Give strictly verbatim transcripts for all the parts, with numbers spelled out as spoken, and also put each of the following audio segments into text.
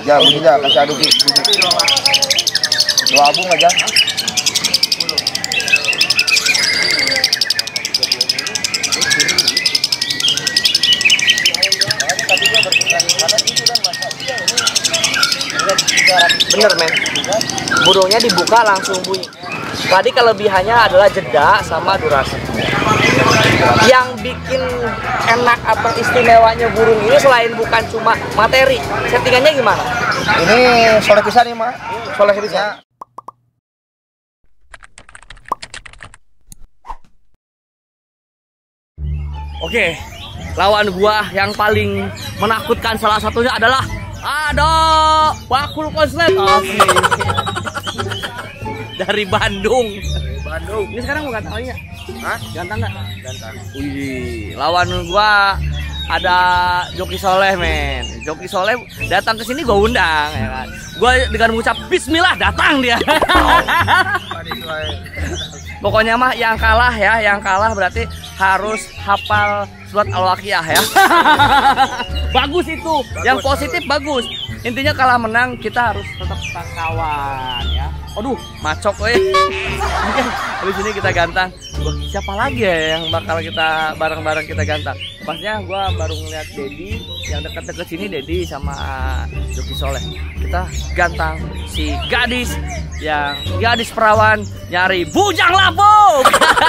Ya, bunyi aja, kasih aduk bunyi. Dua abung aja. Bener men, burungnya dibuka langsung bunyi. Tadi kelebihannya adalah jeda sama durasi. Yang bikin enak atau istimewanya burung ini selain bukan cuma materi, settingannya gimana? Ini soleh pisan nih mah, soleh pisan. Oke, lawan gua yang paling menakutkan salah satunya adalah ada bakul konslet. Oke. Dari Bandung. Bandung. Ini sekarang mau gantang ya? Hah? Gantang nggak? Gantang. Wih, lawan gua ada Joki Soleh men. Joki Soleh datang ke sini gua undang ya kan. Gua dengan mengucap bismillah datang dia. Pokoknya mah yang kalah ya, yang kalah berarti harus hafal surat Al-Waqiah ya. Bagus itu, yang positif bagus. Intinya kalah menang kita harus tetap kawan ya. Aduh, macok weh. Mungkin habis ini kita gantang. Siapa lagi ya yang bakal kita bareng-bareng kita gantang? Pasnya gua baru ngeliat Dedi yang deket-deket sini, Dedi sama Joki Soleh. Kita gantang si gadis yang gadis perawan nyari bujang lapuk.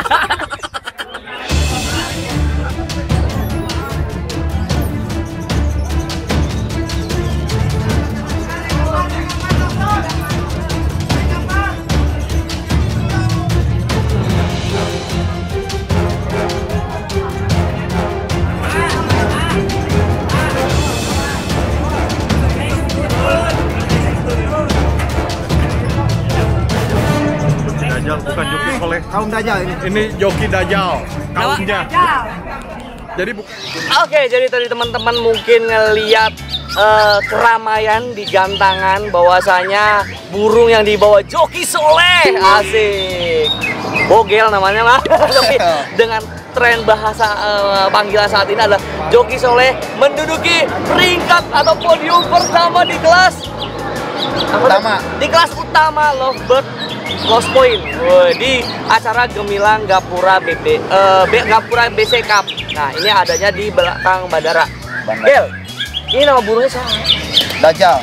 Bukan Joki Soleh, kaum Dajjal ini. ini Joki Dajjal, kaumnya. Jadi bu Oke, jadi tadi teman-teman mungkin ngeliat uh, keramaian di gantangan, bahwasanya burung yang dibawa Joki Soleh, asik, bogel namanya lah. Tapi dengan tren bahasa uh, panggilan saat ini adalah Joki Soleh menduduki peringkat atau podium pertama di kelas Utama. Di kelas utama Lovebird Lost Point, Woy, di acara Gemilang Gapura B B, uh, B, Gapura B C Cup. Nah, ini adanya di belakang bandara. Bandara. Gel, ini nama burungnya siapa? Dajjal.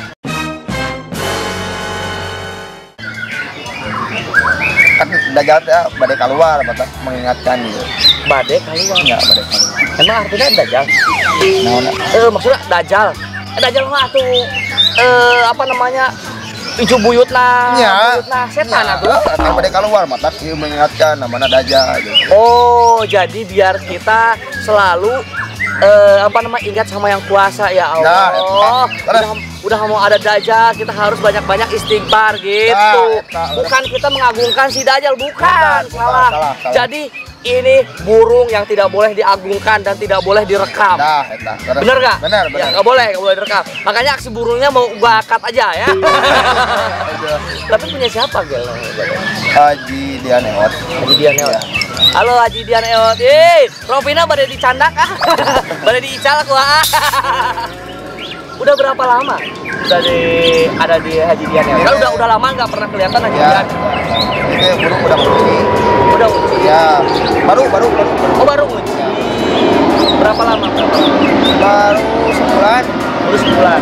Kan Dajjal ya badai keluar, batas mengingatkan gitu. Badai keluar. Enggak, badai keluar. Emang artinya Dajjal? Nah, nah. Eh, maksudnya Dajjal. Eh, Dajjal mah tuh eh apa namanya? Picu buyutna, Ya, buyutna setan ya, atuh. yang badai keluar, mata dia mengingatkan namanya Dajjal gitu. Oh, jadi biar kita selalu eh, apa nama ingat sama yang kuasa ya Allah. Nah, udah, udah mau ada Dajjal, kita harus banyak-banyak istighfar gitu. Nah, eta, bukan kita mengagungkan si Dajjal, bukan. Bukan, salah. bukan, salah, salah. Jadi ini burung yang tidak boleh diagungkan dan tidak boleh direkam. Nah, eta. Bener gak? Bener, bener. Ya, nggak boleh, nggak boleh direkam. Makanya aksi burungnya mau gua cut aja ya. Tapi punya siapa Gel? Haji Dian Eot. Haji Dian Eot. Halo Haji Dian Eot. Eh, Rovina pada dicandak ah. Pada diical aku ah. Udah berapa lama udah di, ada di Haji Dian Eot? Kan udah udah lama nggak pernah kelihatan Haji Ya. Dian. Itu burung udah kunci. Udah kunci. Ya, baru baru baru. Oh, baru kunci. Berapa lama? Berapa lama? Baru sebulan. Baru sebulan.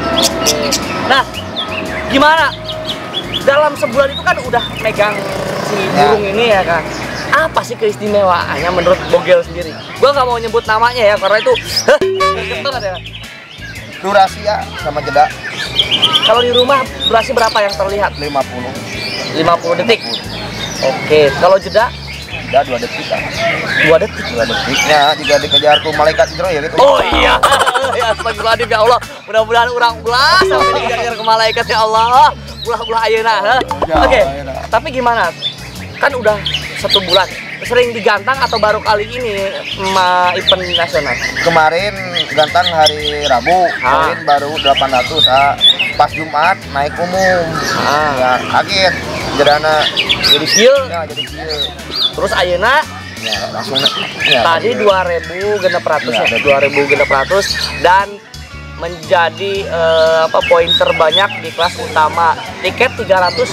Nah, gimana? Dalam sebulan itu kan udah megang si burung ya. Ini ya kan. Apa sih keistimewaannya menurut Bogel sendiri? Gua nggak mau nyebut namanya ya karena itu banget ya. Durasi ya sama jeda. Kalau di rumah durasi berapa yang terlihat? lima puluh. lima puluh detik. Oke, kalau jeda? Jeda dua detik kan. dua detik. dua detiknya jika dikejar tuh malaikat itu ya gitu. Oh iya. Ya astagfirullahaladzim ya Allah. Mudah-mudahan orang ulah sampai dikejar ke malaikat ya Allah. Ulah-ulah ayeuna. Oke. Tapi gimana? Kan udah satu bulan. Sering digantang atau baru kali ini ma event nasional? Kemarin gantang hari Rabu, kemarin baru delapan ratus. Ah, pas Jumat naik umum. Ah. Ya, kaget. Jadana Jadi kieu. ya jadi kieu. Terus ayeuna Ya, langsung ya, tadi dua ribu genep ratus Ya, ya, dua ribu genep ratus dan menjadi eh, apa poin terbanyak di kelas utama. Tiket tiga ratus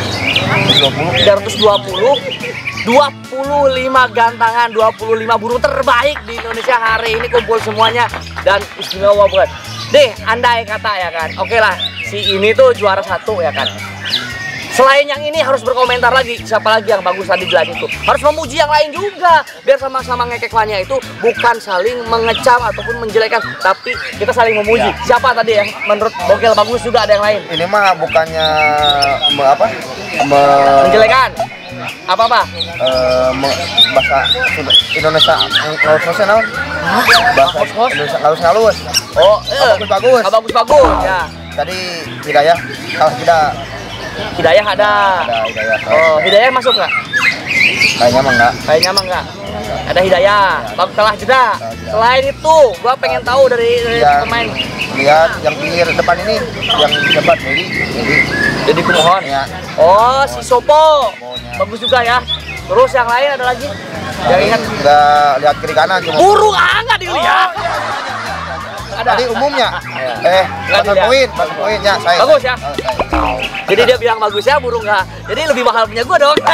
dua puluh, dua puluh lima gantangan, dua puluh lima burung terbaik di Indonesia hari ini kumpul semuanya dan istimewa banget. Deh, andai kata ya kan. Oke lah, si ini tuh juara satu ya kan. Selain yang ini harus berkomentar lagi, siapa lagi yang bagus tadi jelas itu. Harus memuji yang lain juga, biar sama-sama ngekeklannya itu bukan saling mengecam ataupun menjelekkan, tapi kita saling memuji. Ya. Siapa tadi yang menurut Bogel bagus juga ada yang lain? Ini mah bukannya me, apa? Me, menjelekan. Apa-apa? Uh, bahasa Indonesia ngalus-ngalusnya naon? Bahasa Indonesia ngalus-ngalus. Oh, eh. bagus-bagus. Bagus-bagus, ya. Tadi Hidayah kalah tidak. Hidayah ada. Ada Hidayah. Oh, Hidayah masuk nggak? Kayaknya mah enggak. Kayaknya mah enggak. Ada Hidayah. Bagus kalah jeda. Selain itu, gua pengen tahu dari, dari yang, pemain. Lihat yang pinggir depan ini, yang hebat jadi jadi jadi kumohon. Ya. Oh, si Sopo. Bagus juga ya. Terus yang lain ada lagi? Yang ingat enggak lihat kiri kanan cuma burung ah enggak dilihat. Ada. Tadi umumnya. Ya. Eh, pasang poin, pasang poinnya saya. Bagus ya. Oh, saya. Jadi dia bilang bagus ya, burung nggak. Jadi lebih mahal punya gua dong.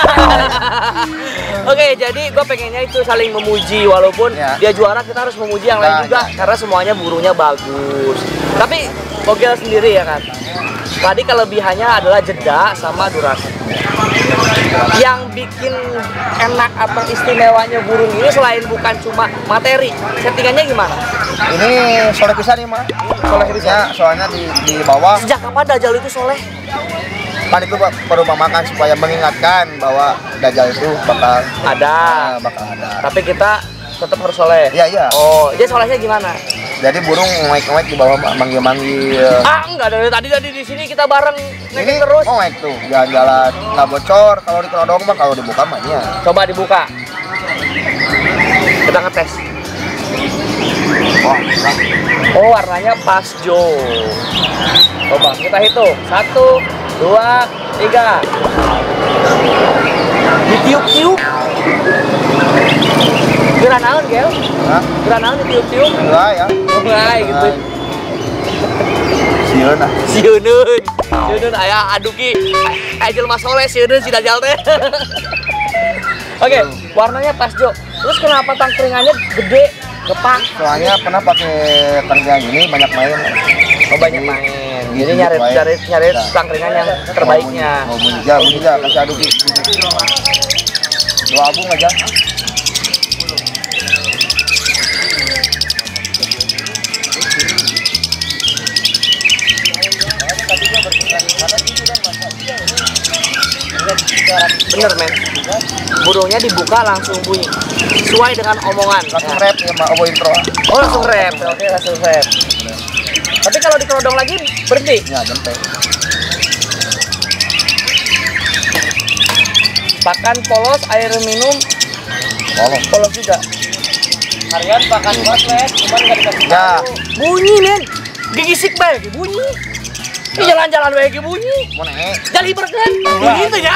Oke, jadi gua pengennya itu saling memuji, walaupun ya. Dia juara kita harus memuji yang nah, lain juga, ya. Karena semuanya burungnya bagus. Tapi Bogel sendiri ya kan. Tadi kelebihannya adalah jeda sama durasi. Yang bikin enak atau istimewanya burung ini selain bukan cuma materi, settingannya gimana? Ini soleh pisan nih mah. Soleh pisan. Ya, soalnya di di bawah. Sejak kapan Dajjal itu soleh? Pan itu baru makan supaya mengingatkan bahwa Dajjal itu bakal ada. Ya, bakal ada. Tapi kita tetap harus soleh. Iya iya. Oh, dia solehnya gimana? Jadi burung ngoek-ngoek di bawah manggil-manggil. Ah, enggak, dari tadi tadi di sini kita bareng ini terus. Ngoek tuh, jalan-jalan nggak bocor. Kalau di kerodong mah, kalau dibuka mah iya. Coba dibuka. Kita ngetes. Oh, oh, warnanya pasjo. Coba kita hitung. Satu, dua, tiga. Ditiup-tiup. Geran naon, Gel? Hah? Geran naon ditiup-tiup? Enggak ya. Enggak gitu. Sieun ah. Sieun. Sieun aya aduh ki. Aya jelema soleh sieun si Dajjal teh. Oke, warnanya pasjo. Terus kenapa tangkringannya gede, gepak? Soalnya pernah pakai tangkringan gini banyak main. Oh, banyak main. Jadi nyari nyari nyari tangkringan yang terbaiknya. Mau bunyi aja, bunyi aja, kasih aduk. Dua abung aja. Bener men, burungnya dibuka langsung bunyi sesuai dengan omongan. Langsung rap ya Mak, obo intro. Oh langsung rap, oke langsung rap. Tapi kalau dikerodong lagi berhenti. Ya jempek. Pakan polos, air minum Polos. polos juga. Harian pakan koslet, cuman nggak dikasih Ya. tahu. Bunyi men, gigisik bae bunyi. Ini jalan-jalan bae bunyi. Mau naik. Jali berken, gitu ya.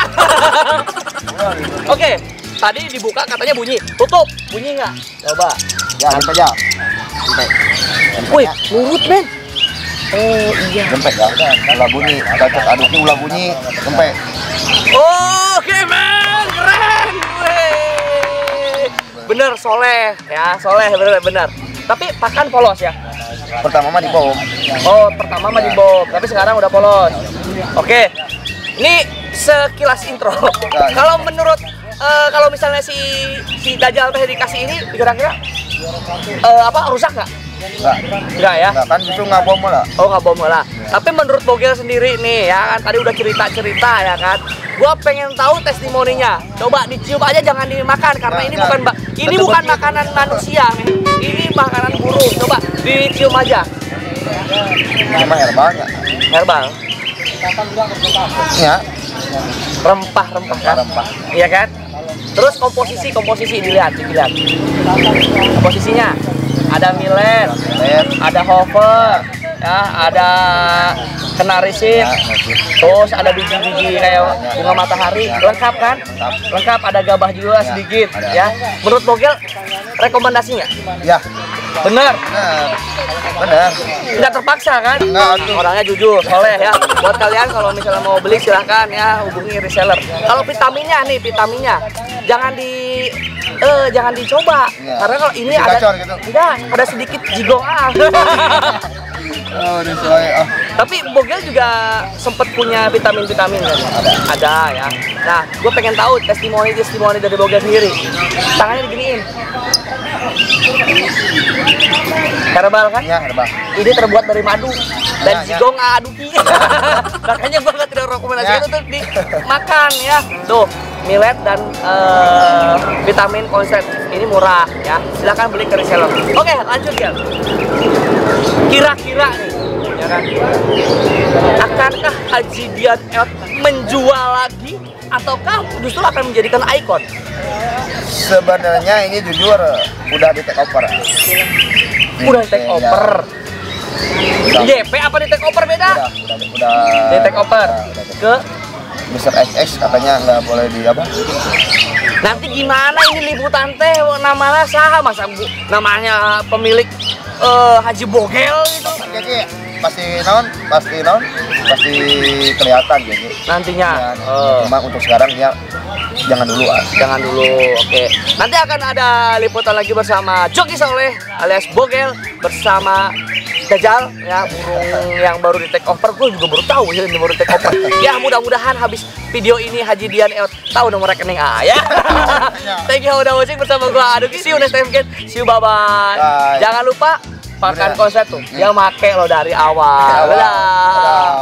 Oke, tadi dibuka katanya bunyi, tutup, bunyi nggak? Coba. Ya, jempek aja. Jempek. Wih, nurut men. Oh iya. Jempek ya. Ulah bunyi, ada cek aduknya ulah bunyi, jempek. Oke men, keren. Wih. Bener soleh, ya soleh bener bener. Tapi pakan polos ya. Pertama mah di bom. Oh, pertama mah di bob, tapi sekarang udah polos. Oke. Ini sekilas intro. Kalau menurut uh, kalau misalnya si si Dajjal teh dikasih ini kira-kira uh, apa rusak nggak? Enggak. Enggak ya? Enggak kan justru nggak bom lah. Oh nggak bom lah. Tapi menurut Bogel sendiri nih ya kan tadi udah cerita-cerita ya kan. Gua pengen tahu testimoninya. Coba dicium aja jangan dimakan karena Nah, ini nah. bukan ini bukan makanan manusia, men. Ini makanan burung. Coba dicium aja. Ini mah herbalnya. Herbal. Ya. Rempah-rempah kan? Rempah. Iya kan? Terus komposisi komposisi dilihat, dilihat. Komposisinya ada millet, Millet. ada hover, ya, ada kenarisin, terus ada biji-biji kayak bunga matahari, lengkap kan? Lengkap, ada gabah juga sedikit, ya. Menurut Bogel rekomendasi nggak? Ya. Bener. Bener. Bener. Tidak terpaksa kan? Enggak, aduh. Orangnya jujur, soleh ya. Buat kalian kalau misalnya mau beli silahkan ya hubungi reseller. Kalau vitaminnya nih, vitaminnya jangan di eh jangan dicoba. Iya. Karena kalau ini Jadi ada gacor gitu. enggak, ada sedikit jigong ah. Oh, udah soalnya oh. Tapi Bogel juga sempet punya vitamin-vitamin kan? Ada. Ada ya. Nah, gue pengen tahu testimoni-testimoni dari Bogel sendiri. Tangannya diginiin. Herbal kan? Ya, herbal. Ini terbuat dari madu dan Ya, ya. jigong aduki. Makanya gue nggak tidak rekomendasikan Ya. untuk dimakan ya. Tuh, millet dan eh, vitamin konsep ini murah ya. Silahkan beli ke reseller. Oke, lanjut ya. Kira-kira nih, ya kan? Akankah Haji Dian Eot menjual lagi ataukah justru akan menjadikan ikon? Sebenarnya ini jujur udah di take over. Udah di take Iya. over. Udah, J P apa di take over beda? udah, udah, udah, Di take over udah, udah, udah. ke mister X X katanya nggak boleh di apa? nanti gimana ini liputan teh namanya saha masa bu, namanya pemilik eh, Haji Bogel gitu Jadi pasti non, pasti non, pasti kelihatan jadi. nantinya. Ya, Eh, cuma untuk sekarang ya jangan dulu ah. jangan dulu, oke. Nanti akan ada liputan lagi bersama Joki Soleh alias Bogel bersama Dajjal ya, burung yang baru di take over. Gue juga baru tahu ya ini baru di take over. Ya mudah-mudahan habis video ini Haji Dian Eot tahu nomor rekening A ya. Thank you udah watching bersama gue Aduki. See you next time again. See you, bye bye. Bye. Jangan lupa pakan Udah. konsep tuh. Dia make lo dari awal. Awal. Dadah. Dadah.